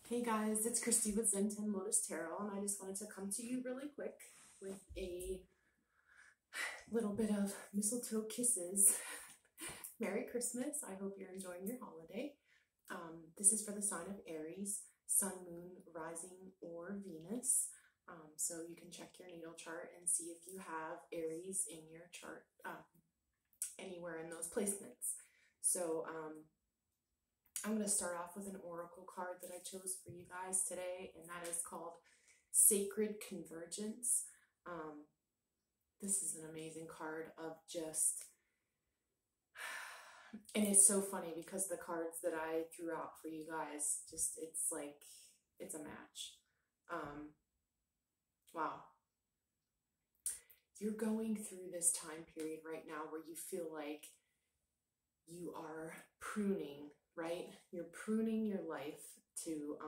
Hey guys, it's Christy with Zen 10 Lotus Tarot, and I just wanted to come to you really quick with a little bit of mistletoe kisses. Merry Christmas. I hope you're enjoying your holiday. This is for the sign of Aries, Sun, Moon, Rising, or Venus. So you can check your natal chart and see if you have Aries in your chart anywhere in those placements. So I'm going to start off with an oracle card that I chose for you guys today, and that is called Sacred Convergence. This is an amazing card of just, and it's so funny because the cards that I threw out for you guys, just, it's like, it's a match. Wow. You're going through this time period right now where you feel like you are pruning, right? You're pruning your life to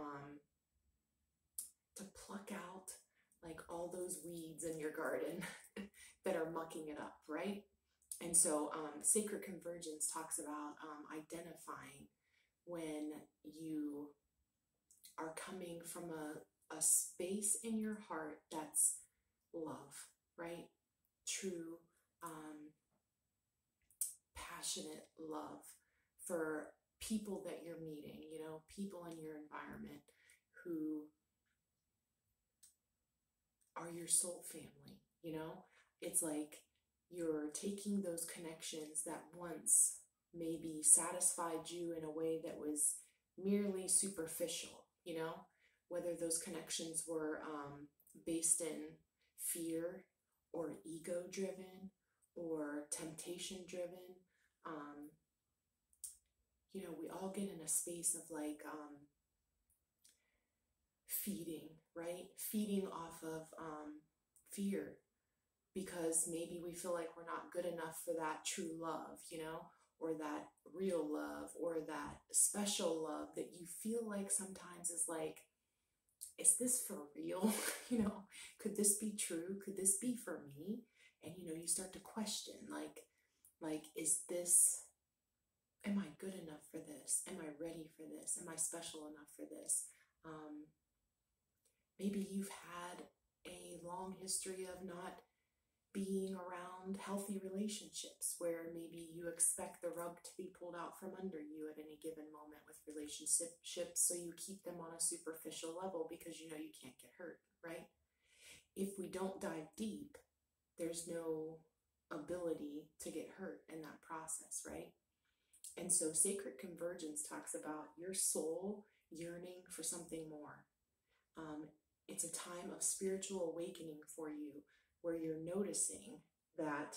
pluck out like all those weeds in your garden that are mucking it up, right? And so Sacred Convergence talks about identifying when you are coming from a space in your heart that's love, right? True, passionate love for people that you're meeting, you know, people in your environment who are your soul family, you know? It's like you're taking those connections that once maybe satisfied you in a way that was merely superficial, you know? Whether those connections were based in fear or ego driven or temptation driven. You know, we all get in a space of like feeding, right? Feeding off of fear because maybe we feel like we're not good enough for that true love, you know, or that real love or that special love that you feel like sometimes is like, is this for real? You know, could this be true? Could this be for me? And, you know, you start to question, like, is this, am I good enough for this? Am I ready for this? Am I special enough for this? Maybe you've had a long history of not being around healthy relationships where maybe you expect the rug to be pulled out from under you at any given moment with relationships, so you keep them on a superficial level because you know you can't get hurt, right? If we don't dive deep, there's no ability to get hurt in that process, right? And so Sacred Convergence talks about your soul yearning for something more. It's a time of spiritual awakening for you where you're noticing that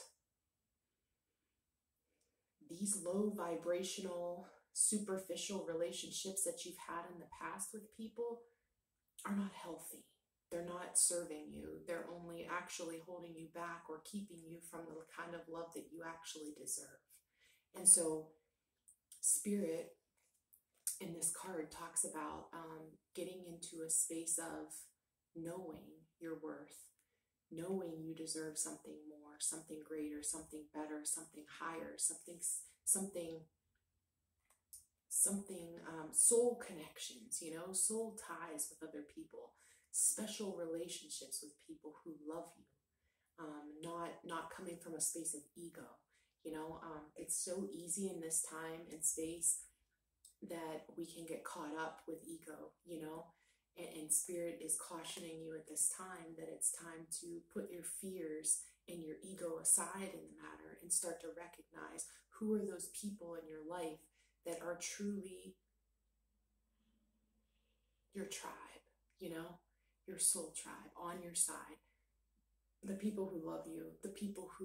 these low vibrational, superficial relationships that you've had in the past with people are not healthy. They're not serving you. They're only actually holding you back or keeping you from the kind of love that you actually deserve. And so Spirit in this card talks about getting into a space of knowing your worth, knowing you deserve something more, something greater, something better, something higher, something soul connections, you know, soul ties with other people, special relationships with people who love you, not coming from a space of ego. You know, it's so easy in this time and space that we can get caught up with ego, you know, and Spirit is cautioning you at this time that it's time to put your fears and your ego aside in the matter and start to recognize who are those people in your life that are truly your tribe, you know, your soul tribe on your side, the people who love you, the people who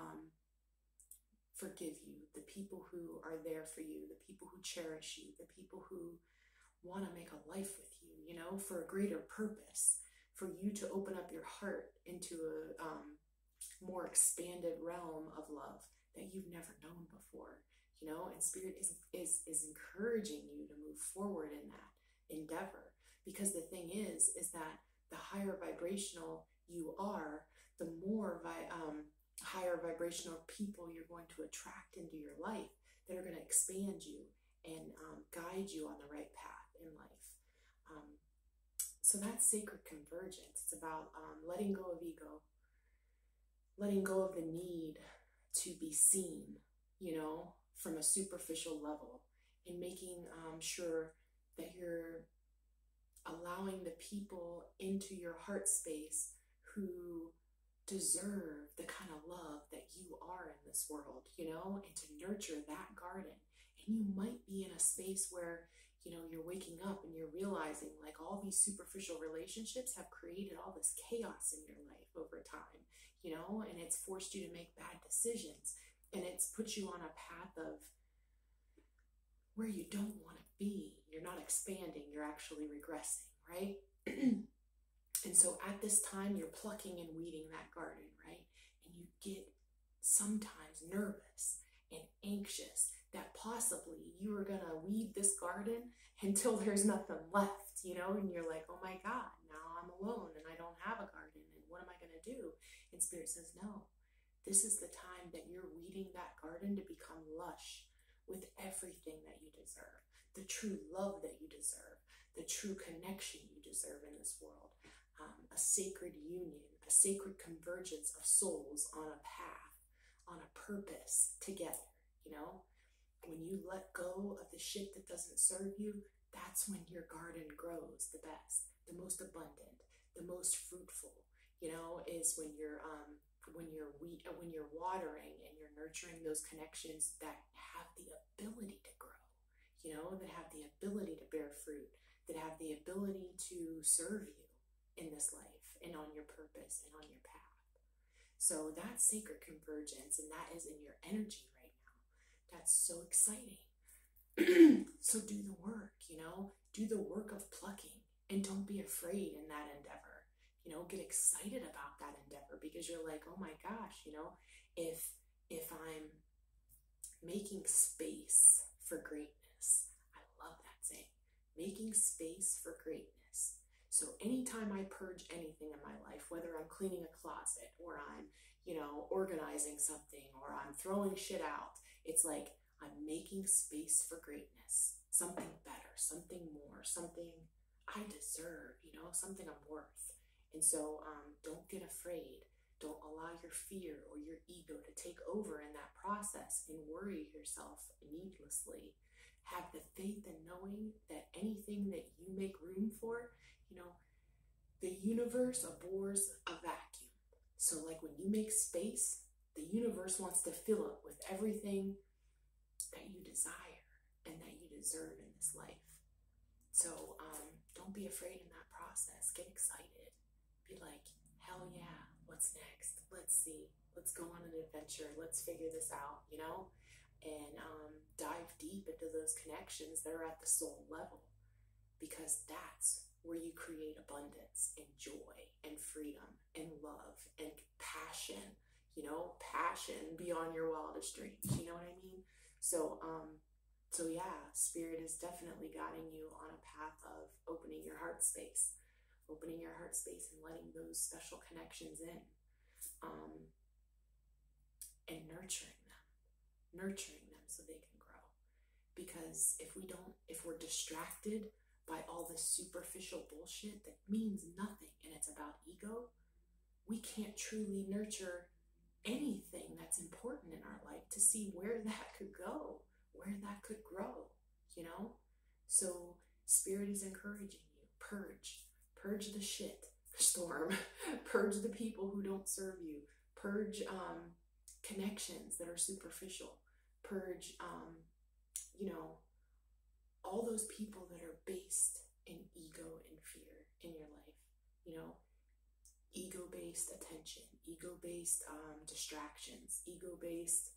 forgive you, the people who are there for you, the people who cherish you, the people who want to make a life with you, you know, for a greater purpose, for you to open up your heart into a more expanded realm of love that you've never known before, you know. And Spirit is encouraging you to move forward in that endeavor, because the thing is that the higher vibrational you are, the more higher vibrational people you're going to attract into your life that are going to expand you and guide you on the right path in life. So that's sacred convergence. It's about letting go of ego, letting go of the need to be seen, you know, from a superficial level, and making sure that you're allowing the people into your heart space who deserve the kind of love that you are in this world, you know, and to nurture that garden. And you might be in a space where, you know, you're waking up and you're realizing like all these superficial relationships have created all this chaos in your life over time, you know, and it's forced you to make bad decisions, and it's put you on a path of where you don't want to be. You're not expanding, you're actually regressing, right? And so at this time, you're plucking and weeding that garden, right? And you get sometimes nervous and anxious that possibly you are going to weed this garden until there's nothing left, you know? And you're like, oh my God, now I'm alone and I don't have a garden. And what am I going to do? And Spirit says, no, this is the time that you're weeding that garden to become lush with everything that you deserve, the true love that you deserve, the true connection you deserve in this world. A sacred union, a sacred convergence of souls on a path, on a purpose together, you know? When you let go of the shit that doesn't serve you, that's when your garden grows the best, the most abundant, the most fruitful, you know, is when you're watering and you're nurturing those connections that have the ability to grow, you know, that have the ability to bear fruit, that have the ability to serve you in this life and on your purpose and on your path. So that's sacred convergence, and that is in your energy right now. That's so exciting. So do the work, you know, do the work of plucking, and don't be afraid in that endeavor. You know, get excited about that endeavor, because you're like, oh my gosh, you know, if I'm making space for greatness, I love that saying, making space for greatness. So anytime I purge anything in my life, whether I'm cleaning a closet or I'm, you know, organizing something or I'm throwing shit out, it's like I'm making space for greatness, something better, something more, something I deserve, you know, something I'm worth. And so don't get afraid. Don't allow your fear or your ego to take over in that process and worry yourself needlessly. Have the faith in knowing that anything that you make room for, you know, the universe abhors a vacuum. So like when you make space, the universe wants to fill it with everything that you desire and that you deserve in this life. So don't be afraid in that process. Get excited. Be like, hell yeah, what's next? Let's see. Let's go on an adventure. Let's figure this out, you know? And dive deep into those connections that are at the soul level, because that's where you create abundance and joy and freedom and love and passion, you know, passion beyond your wildest dreams, you know what I mean? So yeah, Spirit is definitely guiding you on a path of opening your heart space and letting those special connections in, and nurturing them so they can grow. Because if we're distracted by all this superficial bullshit that means nothing and it's about ego, we can't truly nurture anything that's important in our life to see where that could go, where that could grow, you know? So Spirit is encouraging you, purge the shit storm, purge the people who don't serve you, purge connections that are superficial, purge you know, all those people that are based in ego and fear in your life, you know, ego-based attention, ego-based distractions, ego-based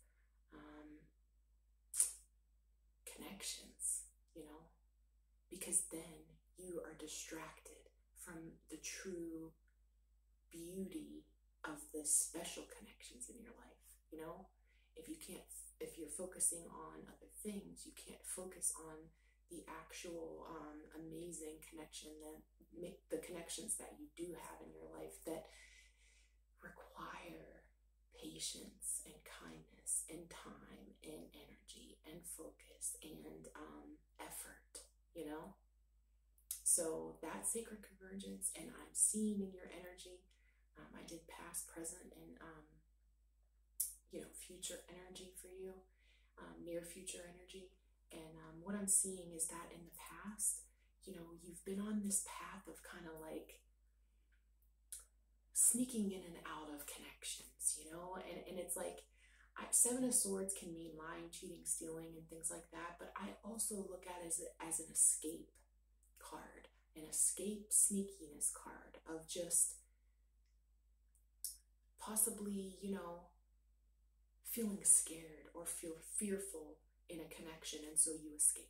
connections, you know, because then you are distracted from the true beauty of the special connections in your life, you know. If you're focusing on other things, you can't focus on the actual amazing connection that make the connections that you do have in your life that require patience and kindness and time and energy and focus and effort, you know. So that sacred convergence, and I'm seeing in your energy, I did past, present, and future energy for you, near future energy. And what I'm seeing is that in the past, you've been on this path of kind of like sneaking in and out of connections, and it's like, Seven of Swords can mean lying, cheating, stealing, and things like that, but I also look at it as an escape card, an escape sneakiness card of just possibly, feeling scared or feel fearful in a connection, and so you escape.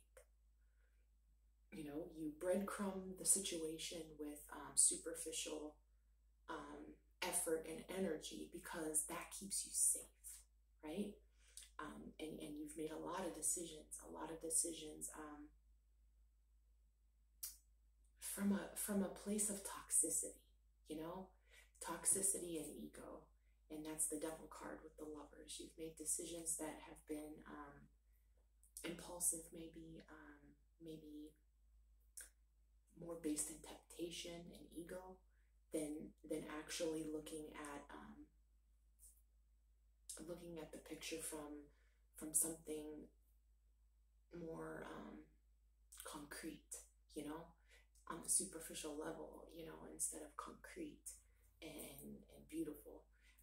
You breadcrumb the situation with superficial effort and energy because that keeps you safe, right? And you've made a lot of decisions from a place of toxicity, toxicity and ego. And that's the Devil card with the Lovers. You've made decisions that have been impulsive, maybe more based in temptation and ego than actually looking at the picture from something more concrete, on a superficial level, instead of concrete and beautiful.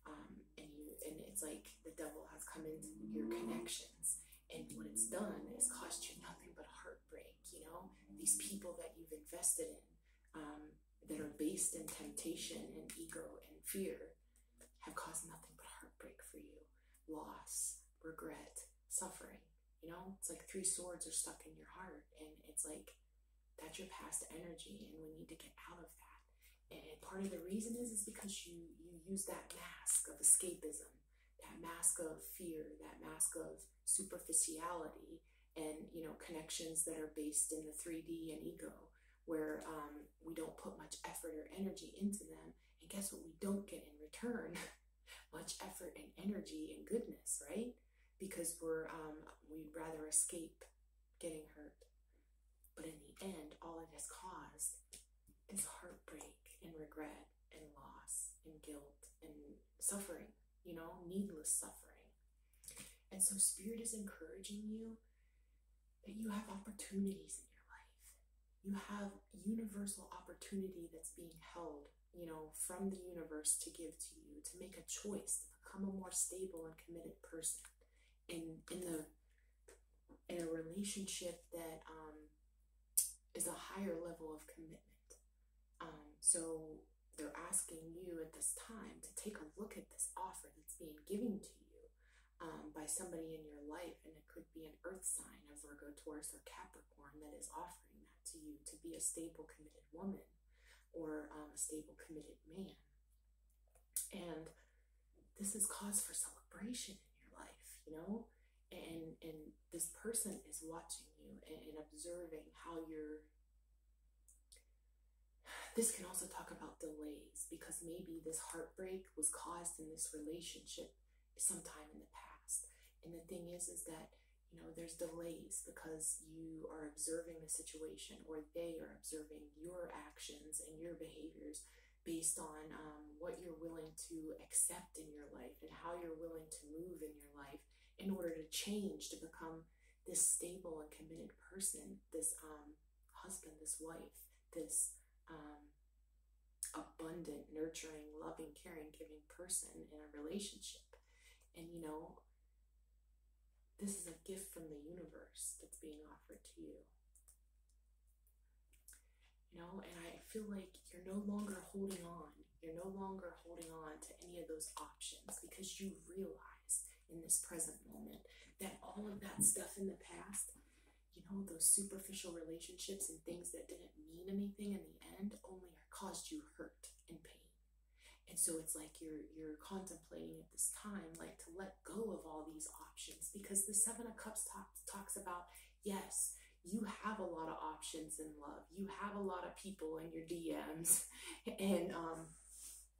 And it's like the devil has come into your connections, and what it's done is cost you nothing but heartbreak. These people that you've invested in, that are based in temptation and ego and fear, have caused nothing but heartbreak for you, loss, regret, suffering. It's like 3 swords are stuck in your heart, and it's like that's your past energy, and we need to get out of that. And part of the reason is because you use that mask of escapism, that mask of fear, that mask of superficiality, and connections that are based in the 3D and ego, where we don't put much effort or energy into them. And guess what we don't get in return? Much effort and energy and goodness, right? Because we'd rather escape getting hurt. But in the end, all it has caused is heartbreak and regret and loss and guilt and suffering, needless suffering. And so Spirit is encouraging you that you have opportunities in your life. You have universal opportunity that's being held, from the universe to give to you, to make a choice to become a more stable and committed person in a relationship that is a higher level of commitment. So they're asking you at this time to take a look at this offer that's being given to you by somebody in your life, and it could be an earth sign, a Virgo, Taurus, or Capricorn, that is offering that to you, to be a stable, committed woman or a stable, committed man. And this is cause for celebration in your life, and this person is watching you and observing how you're. This can also talk about delays, because maybe this heartbreak was caused in this relationship sometime in the past. And the thing is that, there's delays because you are observing the situation, or they are observing your actions and your behaviors based on what you're willing to accept in your life and how you're willing to move in your life in order to change, to become this stable and committed person, this husband, this wife, this abundant, nurturing, loving, caring, giving person in a relationship. And this is a gift from the universe that's being offered to you. And I feel like you're no longer holding on. You're no longer holding on to any of those options, because you realize in this present moment that all of that stuff in the past, those superficial relationships and things that didn't mean anything in the end, only caused you hurt and pain. And so it's like you're contemplating at this time, like, to let go of all these options, because the 7 of Cups talks about, yes, you have a lot of options in love. You have a lot of people in your DMs, and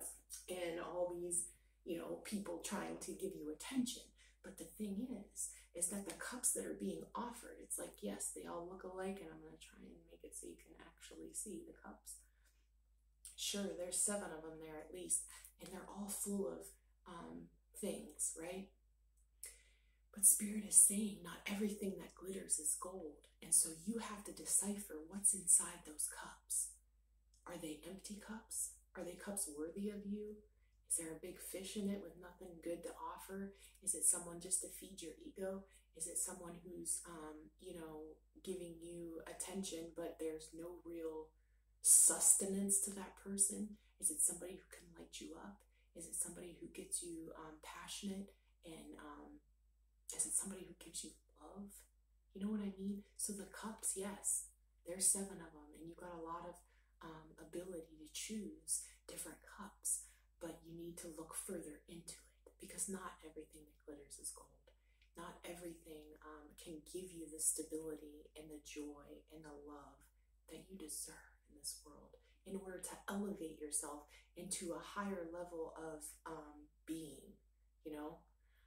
all these, people trying to give you attention. But the thing is is that the cups that are being offered, it's like, yes, they all look alike, and I'm going to try and make it so you can actually see the cups. Sure, there's 7 of them there at least, and they're all full of things, right? But Spirit is saying not everything that glitters is gold. And so you have to decipher what's inside those cups. Are they empty cups? Are they cups worthy of you? Is there a big fish in it with nothing good to offer? Is it someone just to feed your ego? Is it someone who's, giving you attention, but there's no real sustenance to that person? Is it somebody who can light you up? Is it somebody who gets you passionate? And is it somebody who gives you love? You know what I mean? So the cups, yes, there's 7 of them, and you've got a lot of ability to choose different cups, but you need to look further into it, because not everything that glitters is gold. Not everything can give you the stability and the joy and the love that you deserve in this world in order to elevate yourself into a higher level of being, you know?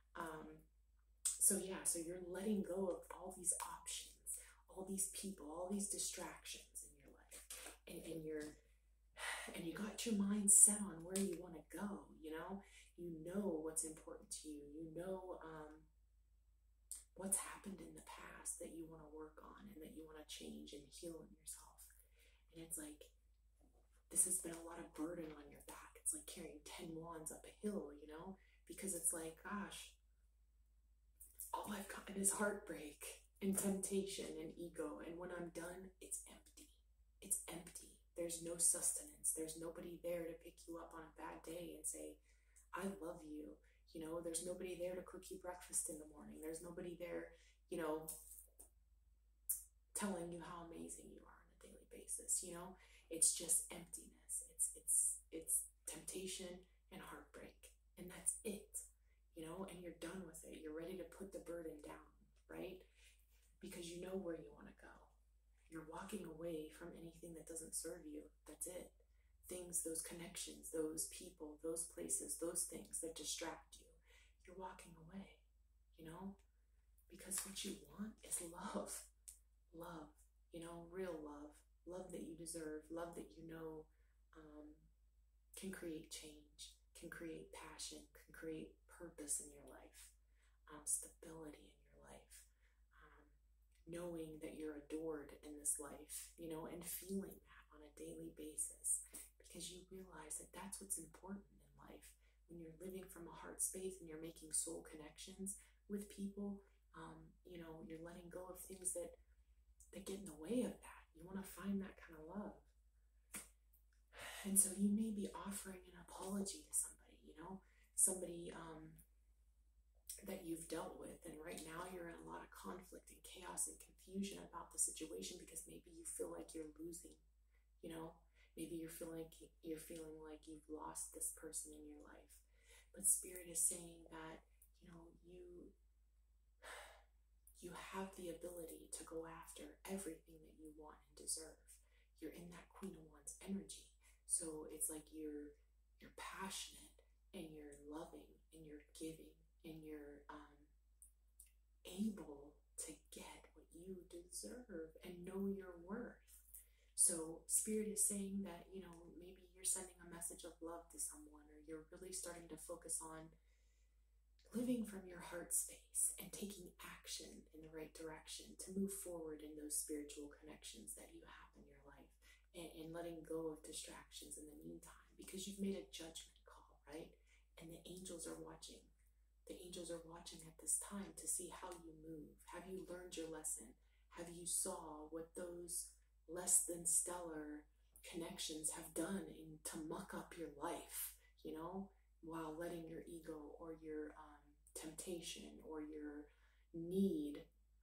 So you're letting go of all these options, all these people, all these distractions in your life, and you got your mind set on where you want to go. You know what's important to you. You know what's happened in the past that you want to work on and that you want to change and heal in yourself. And it's like, this has been a lot of burden on your back. It's like carrying 10 wands up a hill, because it's like, gosh, all I've gotten is heartbreak and temptation and ego. And when I'm done, it's empty. It's empty. There's no sustenance. There's nobody there to pick you up on a bad day and say, I love you. There's nobody there to cook you breakfast in the morning. There's nobody there, telling you how amazing you are on a daily basis. It's just emptiness. It's temptation and heartbreak. And that's it. And you're done with it. You're ready to put the burden down, right? Because you know where you want to go. You're walking away from anything that doesn't serve you. That's it. Things, those connections, those people, those places, those things that distract you. You're walking away, because what you want is love. Love, real love. Love that you deserve. Love that can create change, can create passion, can create purpose in your life, stability in your life, knowing that you're adored in this life, and feeling that on a daily basis, because you realize that that's what's important in life. When you're living from a heart space and you're making soul connections with people, you're letting go of things that get in the way of that. You want to find that kind of love. And so you may be offering an apology to somebody, that you've dealt with. And right now you're in a lot of conflict and chaos and confusion about the situation, because maybe you feel like you're losing, maybe you're feeling like you've lost this person in your life. But Spirit is saying that, you have the ability to go after everything that you want and deserve. You're in that Queen of Wands energy. So it's like you're passionate, and you're loving, and you're giving, and you're able to get what you deserve and know your worth. So Spirit is saying that, maybe you're sending a message of love to someone, or you're really starting to focus on living from your heart space and taking action in the right direction to move forward in those spiritual connections that you have in your life, and letting go of distractions in the meantime, because you've made a judgment call, right? And the angels are watching. The angels are watching at this time to see how you move. Have you learned your lesson? Have you saw what those less than stellar connections have done to muck up your life, while letting your ego or your temptation or your need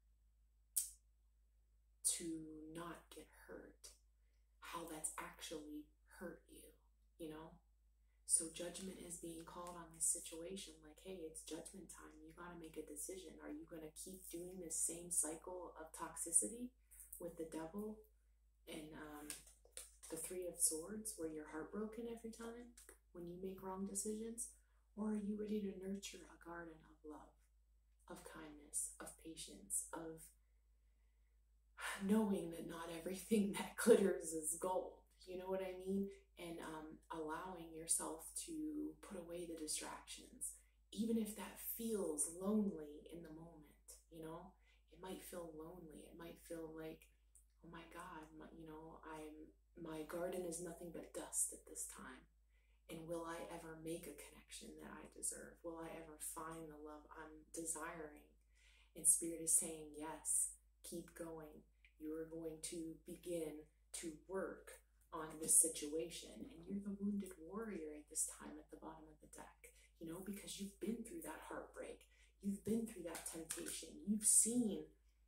to not get hurt, how that's actually hurt you, So judgment is being called on this situation, like, hey, it's judgment time. You got to make a decision. Are you going to keep doing this same cycle of toxicity with the devil and the 3 of Swords, where you're heartbroken every time when you make wrong decisions? Or are you ready to nurture a garden of love? of kindness, of patience, of knowing that not everything that glitters is gold. You know what I mean? And allowing yourself to put away the distractions, even if that feels lonely in the moment. You know, it might feel lonely. It might feel like, oh my God, my garden is nothing but dust at this time. And will I ever make a connection that I deserve? Will I ever find the love I'm desiring? And Spirit is saying, yes, keep going. You are going to begin to work on this situation. And you're the wounded warrior at this time at the bottom of the deck, you know, because you've been through that heartbreak. You've been through that temptation. You've seen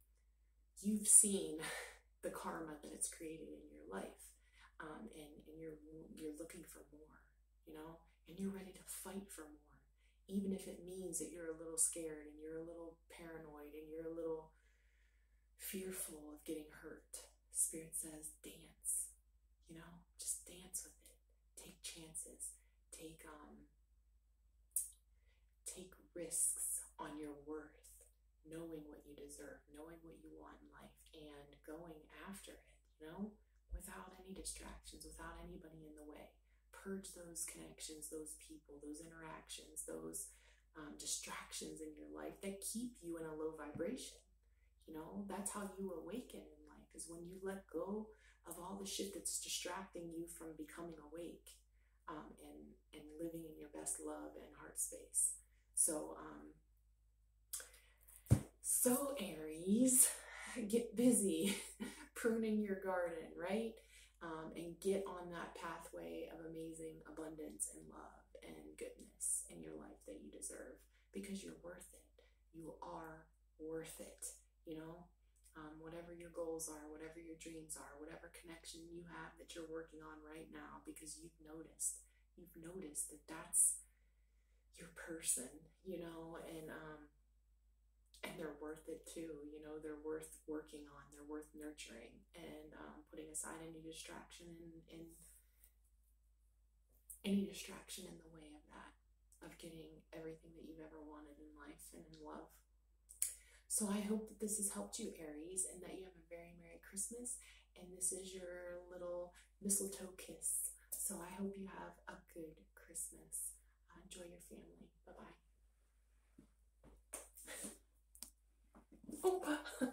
the karma that it's created in your life. And you're looking for more, you know, and you're ready to fight for more, even if it means that you're a little scared and you're a little paranoid and you're a little fearful of getting hurt. Spirit says, dance, you know, just dance with it. Take chances. Take risks on your worth, knowing what you deserve, knowing what you want in life, and going after it, you know, without any distractions, without anybody in the way. Purge those connections, those people, those interactions, those distractions in your life that keep you in a low vibration. You know, that's how you awaken in life, is when you let go of all the shit that's distracting you from becoming awake, and living in your best love and heart space. So Aries, get busy pruning your garden, right? And get on that pathway of amazing abundance and love and goodness in your life that you deserve, because you're worth it. You are worth it, you know? Whatever your goals are, whatever your dreams are, whatever connection you have that you're working on right now, because you've noticed that that's your person, you know, and they're worth it too, you know. They're worth working on, they're worth nurturing, and putting aside any distraction in the way of that, of getting everything that you've ever wanted in life and in love. So I hope that this has helped you, Aries, and that you have a very Merry Christmas, and this is your little mistletoe kiss. So I hope you have a good Christmas. Enjoy your family. Bye-bye. Oh.